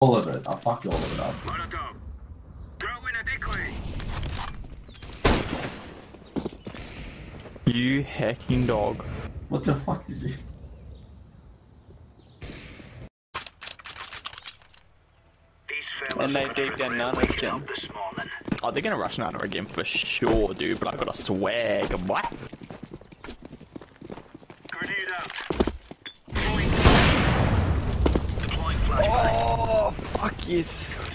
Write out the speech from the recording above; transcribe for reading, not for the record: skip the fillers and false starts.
All of it. I'll fuck all of it up. Molotov. Throw in a decoy. You hacking dog. What the fuck did you... And they dig their nana again. Oh, they're gonna rush nana again for sure, dude, but I got a swag, boy. Grenade out. Oh, fuck yes.